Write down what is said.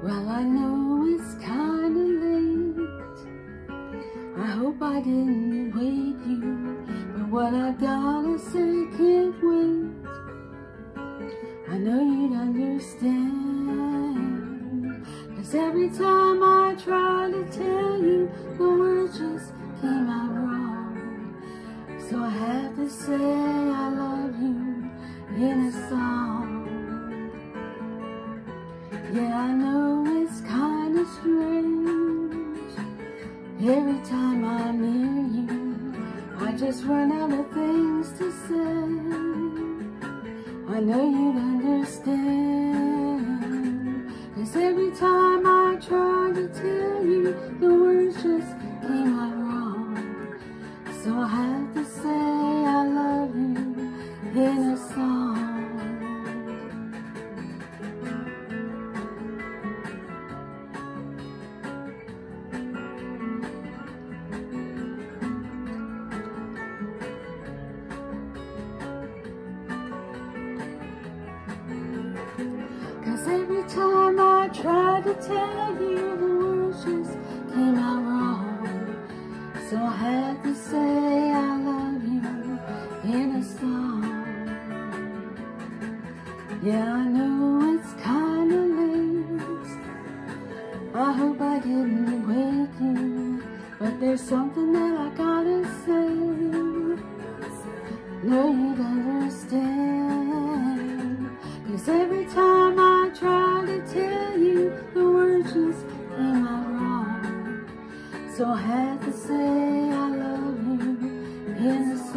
Well, I know it's kinda late. I hope I didn't wake you, but what I gotta say can't wait. I know you'd understand, 'cause every time I try to tell you, the words just came out wrong. So I have to say I love you in a song. Yeah, I know it's kinda strange. Every time I'm near you, I just run out of things to say. I know you'd understand, 'cause every time I try to tell you, the words just came out wrong. So I have to say I love you in a song. Every time I tried to tell you, the words just came out wrong. So I had to say I love you in a song. Yeah, I know it's kinda late. I hope I didn't wake you, but there's something that I gotta say. Know you'd understand, 'cause every time I try to tell you, the words just came out wrong. So I had to say I love you in a